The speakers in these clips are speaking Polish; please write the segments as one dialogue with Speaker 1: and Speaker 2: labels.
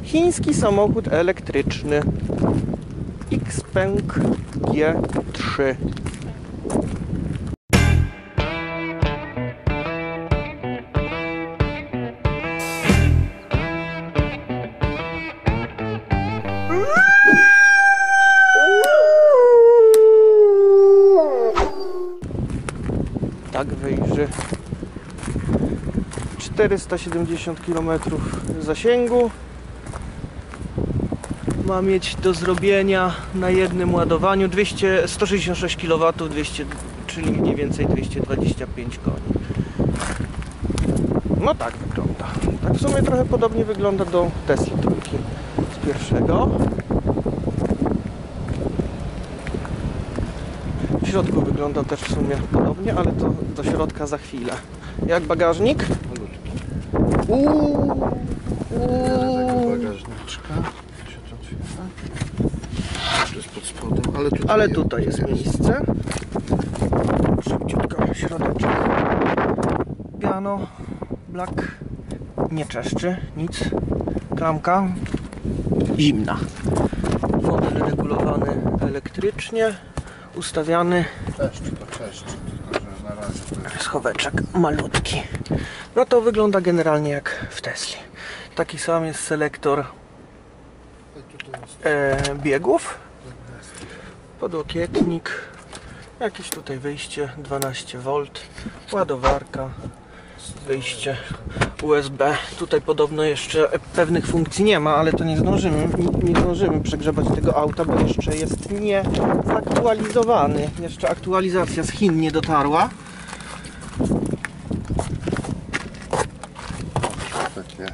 Speaker 1: Chiński samochód elektryczny Xpeng G3. Tak wyjrzy. 470 km zasięgu ma mieć do zrobienia na jednym ładowaniu. 166 kW, czyli mniej więcej 225 koni. No tak wygląda. Tak w sumie trochę podobnie wygląda do Tesla trójki z pierwszego. W środku wygląda też w sumie podobnie, ale to do środka za chwilę. Jak bagażnik?
Speaker 2: Bagażniczka się to otwiera. To jest pod spodem,
Speaker 1: ale tutaj jest miejsce. Szybciutko środeczek. Piano, black, nie czeszczy, nic. Klamka zimna. Model regulowany elektrycznie, ustawiany.
Speaker 2: Cześć. Na razie to jest
Speaker 1: Schoweczek malutki. No to wygląda generalnie jak w Tesli. Taki sam jest selektor biegów, podłokietnik, jakieś tutaj wyjście 12V, ładowarka, wyjście USB. Tutaj podobno jeszcze pewnych funkcji nie ma, ale to nie zdążymy przegrzebać tego auta, bo jeszcze jest niezaktualizowany. Jeszcze aktualizacja z Chin nie dotarła.
Speaker 2: takie.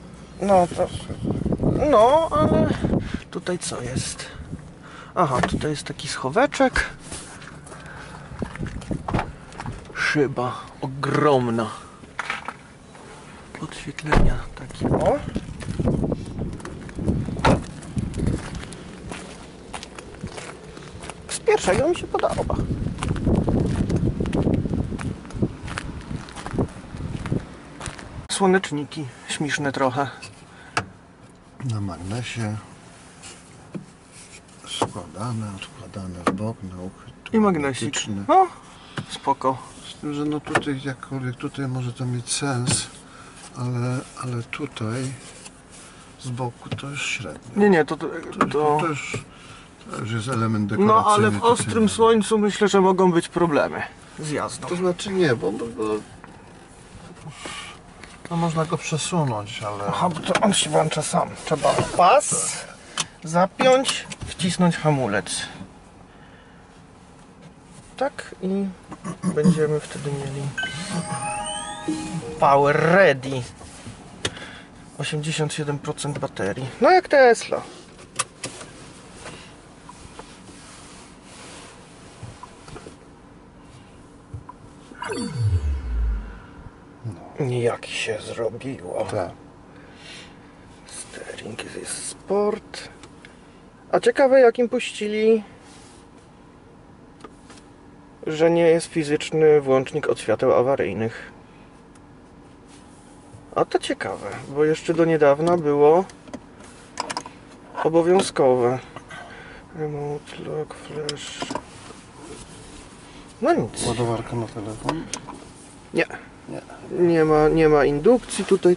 Speaker 1: No, ale tutaj co jest? Aha, tutaj jest taki schoweczek. Szyba ogromna. Podświetlenia takie o. Z pierwszego mi się podoba. Słoneczniki śmieszne trochę.
Speaker 2: Na magnesie składane, odkładane w bok na uchwyt.
Speaker 1: I magnesik. No, spoko.
Speaker 2: Z tym, że no tutaj jakkolwiek tutaj może to mieć sens, ale tutaj z boku to już średnio.
Speaker 1: Nie, to
Speaker 2: już jest element dekoracyjny.
Speaker 1: no ale w ostrym słońcu myślę, że mogą być problemy z jazdą.
Speaker 2: To znaczy nie, bo no można go przesunąć, ale...
Speaker 1: Aha, bo to on się włącza sam. Trzeba pas zapiąć, wcisnąć hamulec. Tak i będziemy wtedy mieli power ready. 87% baterii. No jak Tesla. Jak się zrobiło.
Speaker 2: Tak.
Speaker 1: Steering jest sport. A ciekawe jak im puścili, że nie jest fizyczny włącznik od świateł awaryjnych. A to ciekawe, bo jeszcze do niedawna było obowiązkowe. Remote lock, flash. No nic.
Speaker 2: Ładowarka na telefon?
Speaker 1: Nie. Nie ma indukcji. Tutaj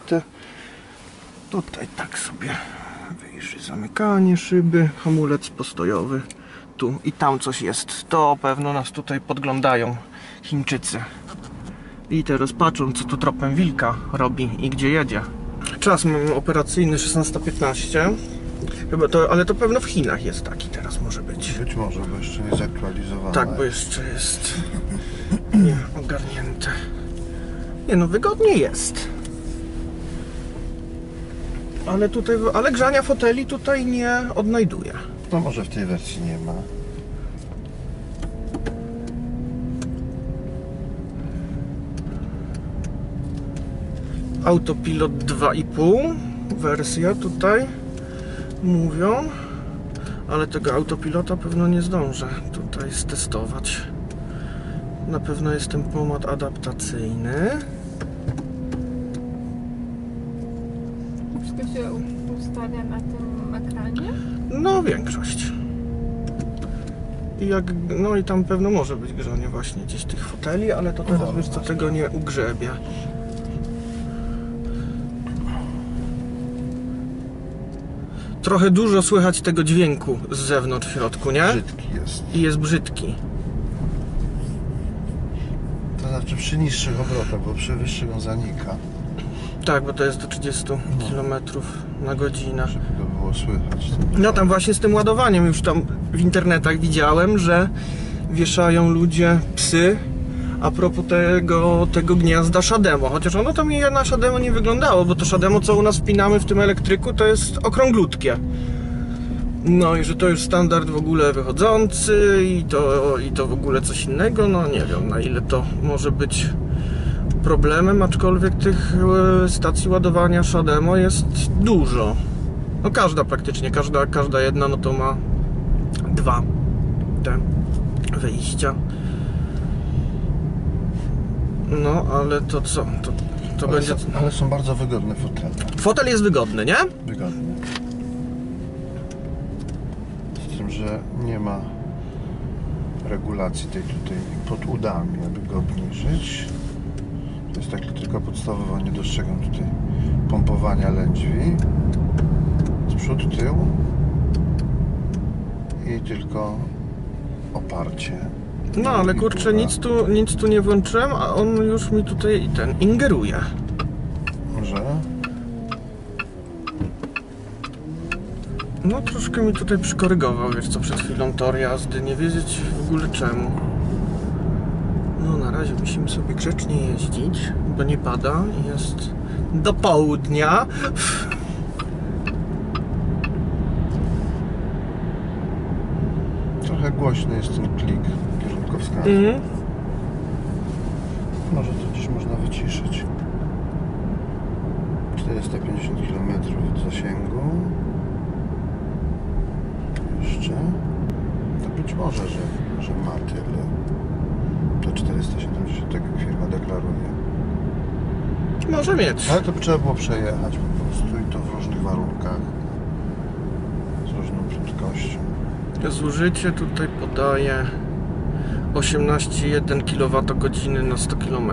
Speaker 1: tak sobie wyjrzy zamykanie szyby, hamulec postojowy. Tu i tam coś jest. To pewno nas tutaj podglądają Chińczycy. I teraz patrzą, co tu tropem wilka robi i gdzie jedzie. Czas mamy operacyjny 16:15. Chyba to, ale to pewno w Chinach jest taki teraz może być.
Speaker 2: Być może, bo jeszcze nie zaktualizowane.
Speaker 1: Tak, bo jeszcze jest nie ogarnięte. Nie no, wygodnie jest. Ale tutaj, ale grzania foteli tutaj nie odnajduję.
Speaker 2: No może w tej wersji nie ma.
Speaker 1: Autopilot 2,5 wersja tutaj mówią, ale tego autopilota pewno nie zdążę tutaj stestować. Na pewno jest ten pomad adaptacyjny.
Speaker 3: Wszystko się historia na tym ekranie?
Speaker 1: No, większość. No i tam pewno może być grzanie właśnie gdzieś tych foteli, ale to teraz wiesz co, tego nie ugrzebie. Trochę dużo słychać tego dźwięku z zewnątrz w środku, nie?
Speaker 2: Brzydki jest.
Speaker 1: I jest brzydki.
Speaker 2: To znaczy przy niższych obrotach, bo przy wyższych on zanika.
Speaker 1: Tak, bo to jest do 30 km na godzinę.
Speaker 2: Żeby go było słychać.
Speaker 1: No tam właśnie z tym ładowaniem już tam w internetach widziałem, że wieszają ludzie psy a propos tego gniazda Shademo. Chociaż ono to mi na Shademo nie wyglądało, bo to Shademo, co u nas wpinamy w tym elektryku, to jest okrąglutkie. No i że to już standard w ogóle wychodzący i to w ogóle coś innego, no nie wiem na ile to może być problemem, aczkolwiek tych stacji ładowania Shademo jest dużo. No praktycznie każda jedna, no to ma 2 te wyjścia. No ale to co? To będzie...
Speaker 2: Ale są bardzo wygodne fotele.
Speaker 1: Fotel jest wygodny, nie?
Speaker 2: Wygodny. Z tym, że nie ma regulacji tej tutaj pod udami, aby go obniżyć. To jest tak tylko podstawowo, nie dostrzegam tutaj pompowania lędźwi. Z przodu, tył i tylko oparcie.
Speaker 1: No ale kurczę, nic tu nie włączyłem, a on już mi tutaj ingeruje.
Speaker 2: Że?
Speaker 1: No troszkę mi tutaj przykorygował, wiesz co, przed chwilą tor jazdy, nie wiedzieć w ogóle czemu. No na razie musimy sobie grzecznie jeździć, bo nie pada i jest do południa.
Speaker 2: Trochę głośny jest ten klik kierunkowskazu. Może to gdzieś można wyciszyć. 450 km zasięgu. Jeszcze. To być może, że ma tyle. To 470, tak jak firma deklaruje.
Speaker 1: Może mieć.
Speaker 2: Ale to by trzeba było przejechać po prostu i to w różnych warunkach. Z różną prędkością.
Speaker 1: Zużycie tutaj podaje 18,1 kWh na 100 km.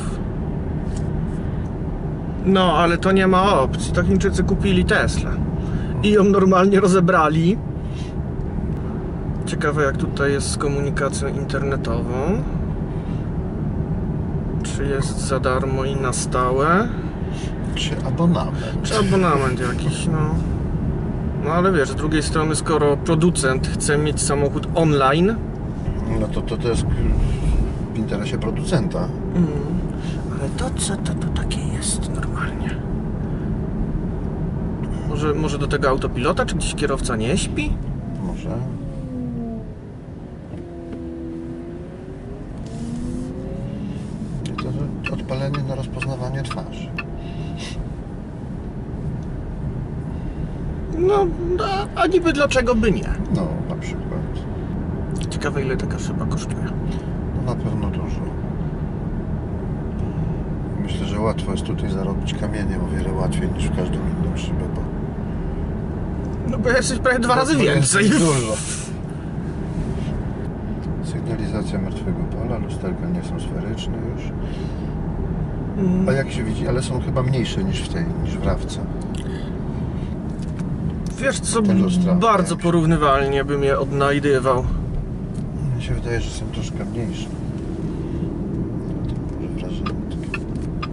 Speaker 1: No, ale to nie ma opcji. To Chińczycy kupili Tesla i ją normalnie rozebrali. Ciekawe jak tutaj jest z komunikacją internetową. Czy jest za darmo i na stałe?
Speaker 2: Czy abonament?
Speaker 1: Czy abonament jakiś, no. No ale wiesz, z drugiej strony, skoro producent chce mieć samochód online,
Speaker 2: no to jest w interesie producenta.
Speaker 1: ale to co to takie jest normalnie? Może do tego autopilota, czy gdzieś kierowca nie śpi?
Speaker 2: Może. I to odpalenie na rozpoznawanie twarzy.
Speaker 1: No, a niby dlaczego by nie?
Speaker 2: No, na przykład.
Speaker 1: Ciekawe ile taka szyba kosztuje.
Speaker 2: No, na pewno dużo. Myślę, że łatwo jest tutaj zarobić kamieniem, o wiele łatwiej niż w każdą inną szybę, bo...
Speaker 1: No bo jesteś prawie 2 razy więcej.
Speaker 2: Jest dużo. Sygnalizacja martwego pola, lusterka nie są sferyczne już. A jak się widzi, ale są chyba mniejsze niż w Rawce.
Speaker 1: Wiesz co,
Speaker 2: Te lustra,
Speaker 1: bardzo
Speaker 2: tak.
Speaker 1: porównywalnie bym je odnajdywał.
Speaker 2: Mi się wydaje, że są troszkę mniejsze. To może wrażenie takie.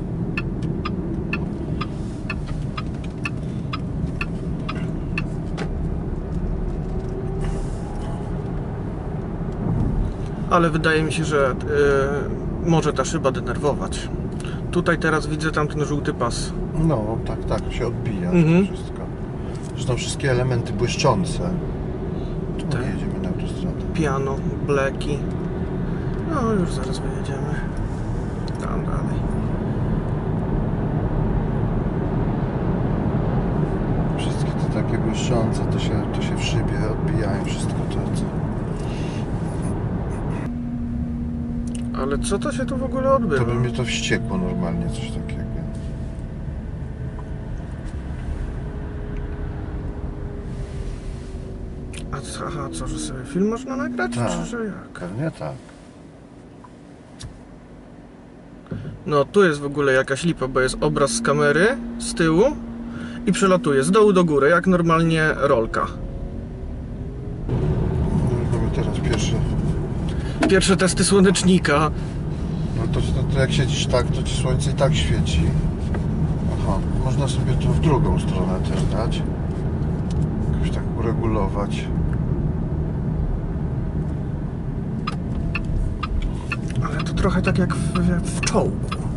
Speaker 1: Ale wydaje mi się, że może ta szyba denerwować. Tutaj teraz widzę tam ten żółty pas.
Speaker 2: No, tak, się odbija
Speaker 1: Mhm.
Speaker 2: to wszystko. Zresztą wszystkie elementy błyszczące. Tu
Speaker 1: Tak.
Speaker 2: jedziemy na autostradę.
Speaker 1: Piano, bleki. No już zaraz wyjedziemy. Tam dalej.
Speaker 2: Wszystkie te takie błyszczące, to się w szybie odbijają, wszystko to, co...
Speaker 1: Ale co to się tu w ogóle odbywa?
Speaker 2: To by mnie to wściekło normalnie, coś takiego.
Speaker 1: Aha, co, że sobie film można nagrać?
Speaker 2: Tak.
Speaker 1: Czy że jak?
Speaker 2: Pewnie tak.
Speaker 1: No, tu jest w ogóle jakaś lipa, bo jest obraz z kamery, z tyłu i przelatuje z dołu do góry, jak normalnie rolka.
Speaker 2: Mamy teraz
Speaker 1: Pierwsze testy słonecznika.
Speaker 2: No to jak siedzisz tak, to ci słońce i tak świeci. Aha, można sobie to w drugą stronę też dać. Jakoś tak uregulować.
Speaker 1: Ale to trochę tak jak w czołgu.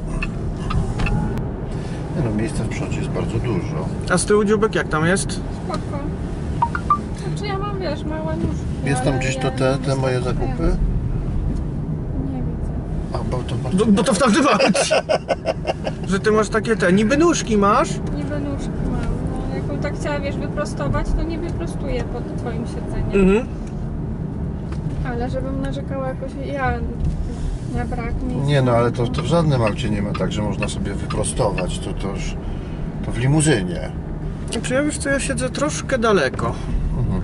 Speaker 2: Nie no, miejsca w przodzie jest bardzo dużo.
Speaker 1: A z tyłu dziubek jak tam jest?
Speaker 3: Spoko. Znaczy ja mam, wiesz, małe nóżki.
Speaker 2: Jest tam
Speaker 3: ale
Speaker 2: gdzieś
Speaker 3: ja
Speaker 2: to te
Speaker 3: nie
Speaker 2: moje
Speaker 3: wystawiam.
Speaker 2: zakupy?
Speaker 3: Nie widzę.
Speaker 2: A, bo to
Speaker 1: Bo to w tamtym aucie. Że ty masz takie niby nóżki masz.
Speaker 3: Niby nóżki mam. No, jakbym tak chciała, wiesz, wyprostować, to nie wyprostuję pod twoim siedzeniem.
Speaker 1: Mhm.
Speaker 3: Ale żebym narzekała jakoś ja na brak miejsca.
Speaker 2: Nie no, ale to w żadnym aucie nie ma tak, że można sobie wyprostować. To już... To w limuzynie.
Speaker 1: Czy ja wiesz co, ja siedzę troszkę daleko.
Speaker 2: Mhm.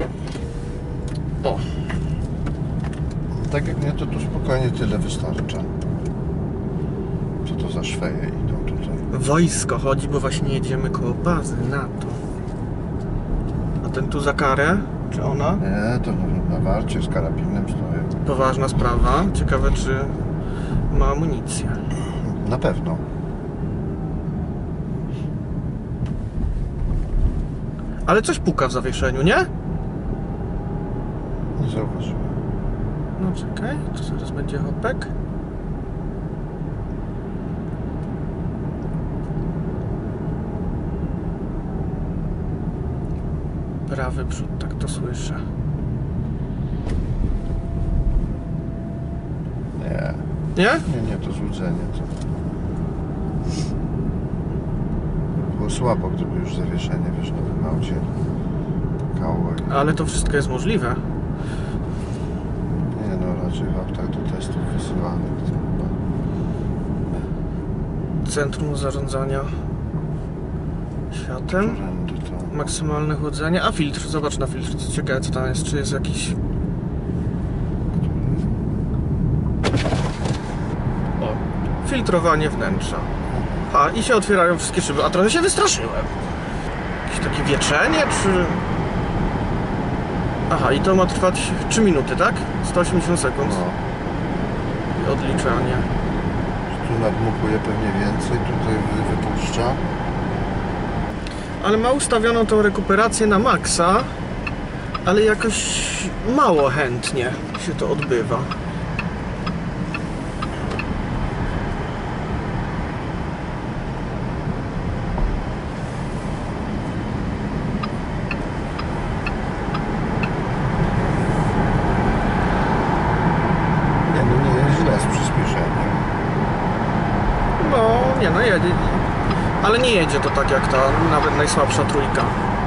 Speaker 1: O.
Speaker 2: Tak jak nie, to tu spokojnie tyle wystarcza. Co to za szweje idą tutaj?
Speaker 1: Wojsko chodzi, bo właśnie jedziemy koło bazy NATO. A ten tu za karę? Czy ona?
Speaker 2: Nie, to na warcie z karabinem stoją.
Speaker 1: Poważna sprawa. Ciekawe, czy ma amunicję.
Speaker 2: Na pewno.
Speaker 1: Ale coś puka w zawieszeniu, nie?
Speaker 2: Nie zauważyłem.
Speaker 1: No czekaj, to zaraz będzie hopek. Prawy przód, tak to słyszę.
Speaker 2: Nie.
Speaker 1: Nie?
Speaker 2: Nie, to złudzenie. To... Było słabo, gdyby już zawieszenie, wiesz, na tym aucie pukało.
Speaker 1: Ale to wszystko jest możliwe.
Speaker 2: Nie no, raczej w autach do testów wysyłanych. To chyba...
Speaker 1: Centrum zarządzania światem.
Speaker 2: Którędy to...
Speaker 1: Maksymalne chłodzenie. A filtr, zobacz na filtr, co ciekawe co tam jest. Czy jest jakiś... O, filtrowanie wnętrza. A, i się otwierają wszystkie szyby. A trochę się wystraszyłem. Jakieś takie wieczenie, czy... Aha, i to ma trwać 3 minuty, tak? 180 sekund.
Speaker 2: No,
Speaker 1: I odliczanie.
Speaker 2: tu nadmuchuje pewnie więcej, tutaj wypuszcza.
Speaker 1: Ale ma ustawioną tą rekuperację na maksa, ale jakoś mało chętnie się to odbywa.
Speaker 2: Nie no, nie jest źle z przyspieszeniem.
Speaker 1: No, nie no jedzie. Ale nie jedzie to tak jak ta nawet najsłabsza trójka.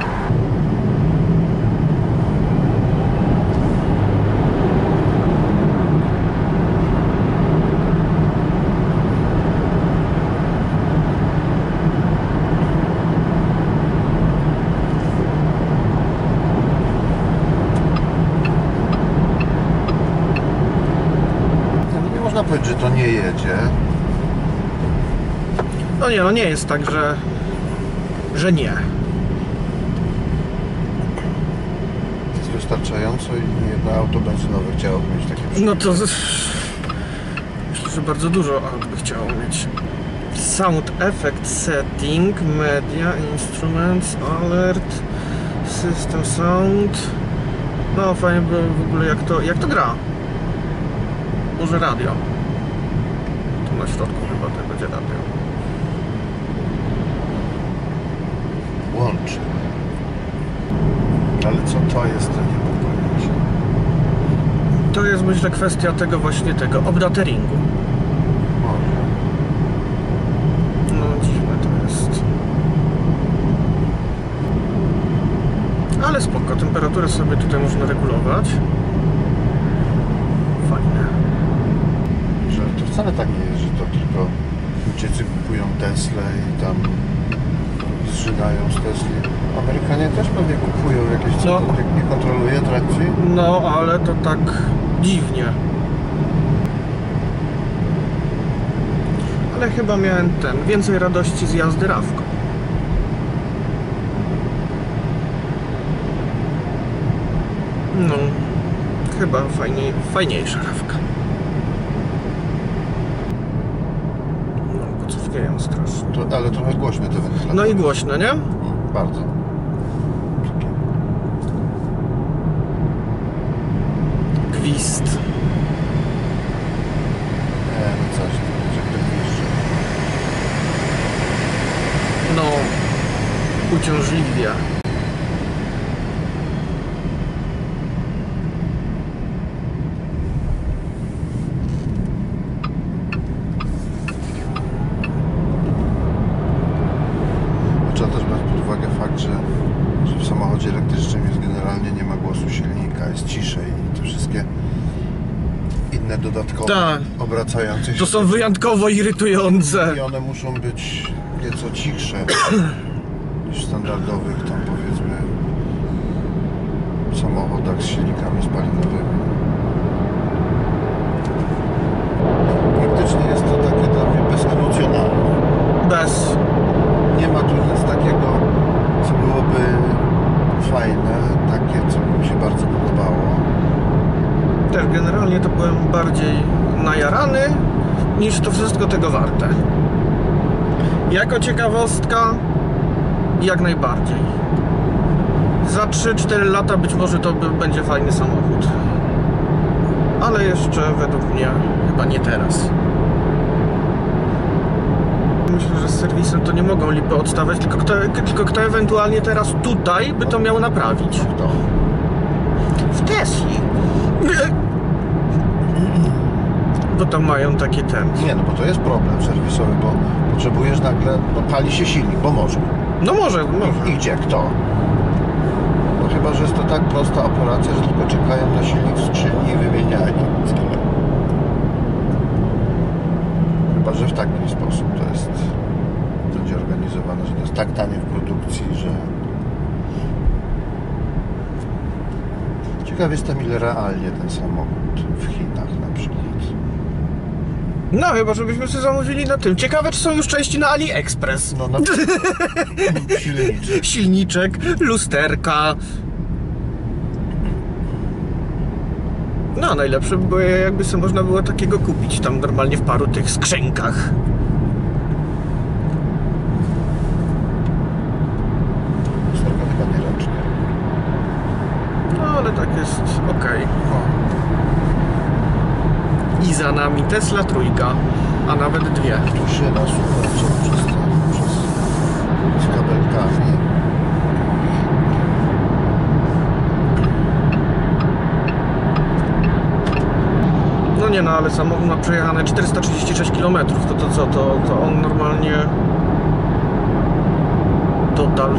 Speaker 2: Nie można powiedzieć, że to nie jedzie.
Speaker 1: No nie, no nie jest tak, że nie.
Speaker 2: Jest wystarczająco i nie jedno auto benzynowe chciałoby mieć takie
Speaker 1: No to myślę, że bardzo dużo aut by chciało mieć. Sound effect setting, media, instruments, alert, system sound. No fajnie by w ogóle jak to gra. Może radio. Tu na środku chyba to będzie radio.
Speaker 2: łączy. Ale co to jest, to nie mam pojęcia.
Speaker 1: To jest myślę kwestia tego obdateringu.
Speaker 2: Może.
Speaker 1: No dziwne to jest. Ale spoko, temperaturę sobie tutaj można regulować. Fajne.
Speaker 2: Że to wcale tak nie jest, że to tylko Chińczycy kupują Tesla i tam zżynają z Tesli. Amerykanie też pewnie kupują jakieś,
Speaker 1: No.
Speaker 2: jak nie kontroluje trakcji.
Speaker 1: No, ale to tak dziwnie. Ale chyba miałem więcej radości z jazdy Rawką. No, chyba fajniejsza Rawka. No, bo co wieją strasznie.
Speaker 2: Ale trochę głośne te wentylatory.
Speaker 1: No i głośno, nie?
Speaker 2: Bardzo.
Speaker 1: Gwizd.
Speaker 2: No coś, jak to gwizdże.
Speaker 1: No, uciążliwia.
Speaker 2: Trzeba też brać pod uwagę fakt, że w samochodzie elektrycznym jest generalnie nie ma głosu silnika, jest ciszej i te wszystkie inne dodatkowe
Speaker 1: Tak.
Speaker 2: obracające się.
Speaker 1: To są wyjątkowo irytujące.
Speaker 2: I one muszą być nieco cichsze niż w standardowych tam powiedzmy samochodach z silnikami spalinowymi. Praktycznie jest to takie dla mnie bezemocjonalne.
Speaker 1: Bez.
Speaker 2: Nie ma tu nic takiego, co byłoby fajne, takie, co mi się bardzo podobało.
Speaker 1: Też generalnie to byłem bardziej najarany niż to wszystko tego warte. Jako ciekawostka jak najbardziej. Za 3-4 lata być może to będzie fajny samochód. Ale jeszcze według mnie chyba nie teraz. Myślę, że z serwisem to nie mogą lipy odstawiać, tylko kto ewentualnie teraz tutaj by to miał naprawić.
Speaker 2: To.
Speaker 1: W Tesli. Bo tam mają takie
Speaker 2: Nie, no bo to jest problem serwisowy, bo potrzebujesz nagle, no pali się silnik, bo może.
Speaker 1: No może.
Speaker 2: I gdzie? Kto? No chyba, że jest to tak prosta operacja, że tylko czekają na silnik w skrzyni i wymieniają. Chyba, że w taki sposób to jest będzie organizowane, że to jest tak tanie w produkcji, że ciekaw jestem, ile realnie ten samochód w Chinach na przykład.
Speaker 1: No chyba, żebyśmy sobie zamówili na tym. Ciekawe, czy są już części na AliExpress.
Speaker 2: No na silniczy.
Speaker 1: Silniczek, lusterka. No najlepsze by było, jakby sobie można było takiego kupić tam normalnie w paru tych skrzynkach.
Speaker 2: Lusterka chyba nie ręcznie.
Speaker 1: No ale tak jest okej. I za nami Tesla trójka, a nawet dwie.
Speaker 2: Tu się nasuwa z kabelkami.
Speaker 1: No nie no, ale samochód ma przejechane 436 km. To co? To on normalnie total.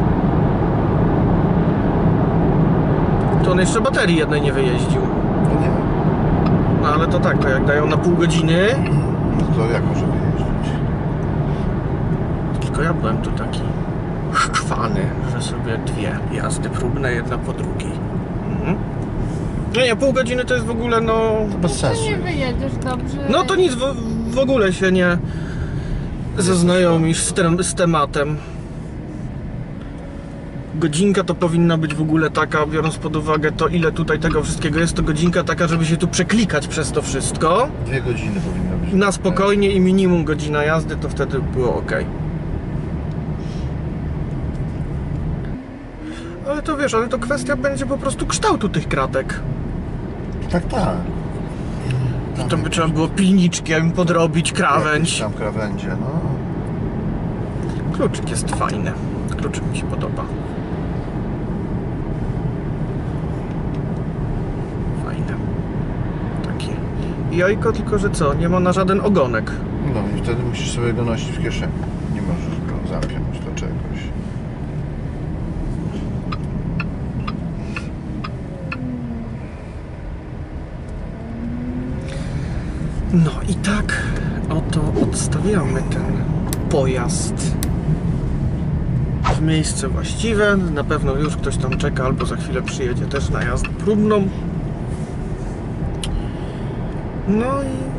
Speaker 1: To on jeszcze baterii jednej nie wyjeździł.
Speaker 2: No nie.
Speaker 1: No ale to tak, to jak dają na pół godziny.
Speaker 2: No to jak może wyjeździć?
Speaker 1: Tylko ja byłem tu taki szczwany, że sobie dwie jazdy próbne, jedna po drugiej. Mhm. No nie, pół godziny to jest w ogóle no...
Speaker 2: To bez sensu.
Speaker 3: Nie wyjedziesz dobrze.
Speaker 1: No to nic w ogóle się nie zaznajomisz z tematem. Godzinka to powinna być w ogóle taka, biorąc pod uwagę to, ile tutaj tego wszystkiego jest, to godzinka taka, żeby się tu przeklikać przez to wszystko.
Speaker 2: 2 godziny powinno być.
Speaker 1: Na spokojnie i minimum godzina jazdy, to wtedy było ok. Ale to wiesz, ale to kwestia będzie po prostu kształtu tych kratek.
Speaker 2: Tak, tak.
Speaker 1: To by trzeba było pilniczkiem podrobić krawędź.
Speaker 2: Tam krawędzie, no.
Speaker 1: Kluczyk jest fajny. Kluczyk mi się podoba. Fajne. Takie jajko, tylko że co? Nie ma na żaden ogonek.
Speaker 2: No i wtedy musisz sobie go nosić w kieszeni. Nie możesz go zapiąć do czegoś.
Speaker 1: No i tak oto odstawiamy ten pojazd w miejsce właściwe. Na pewno już ktoś tam czeka, albo za chwilę przyjedzie też na jazdę próbną. No i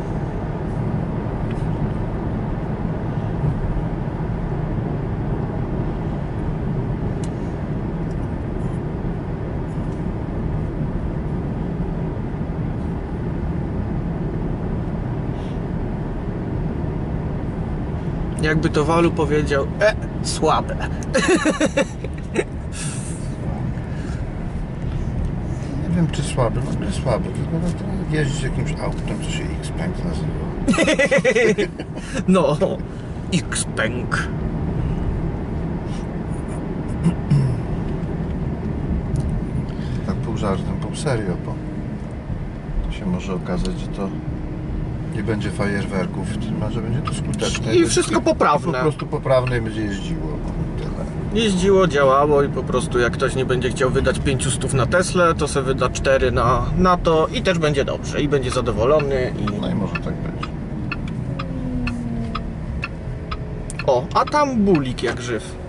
Speaker 1: jakby to Walu powiedział, słabe.
Speaker 2: Nie wiem czy słaby, no nie słaby, tylko no, to jeździć jakimś autem, co się Xpeng nazywa.
Speaker 1: No, Xpeng.
Speaker 2: Tak pół żartem, pół serio, bo to się może okazać, że to nie będzie fajerwerków, a że będzie to skuteczne.
Speaker 1: I wszystko poprawne.
Speaker 2: Po prostu poprawne i będzie jeździło. Tyle.
Speaker 1: Jeździło, działało i po prostu jak ktoś nie będzie chciał wydać 500 na Teslę, to se wyda 4 na to i też będzie dobrze i będzie zadowolony i...
Speaker 2: No i może tak być.
Speaker 1: O, a tam bulik jak żyw.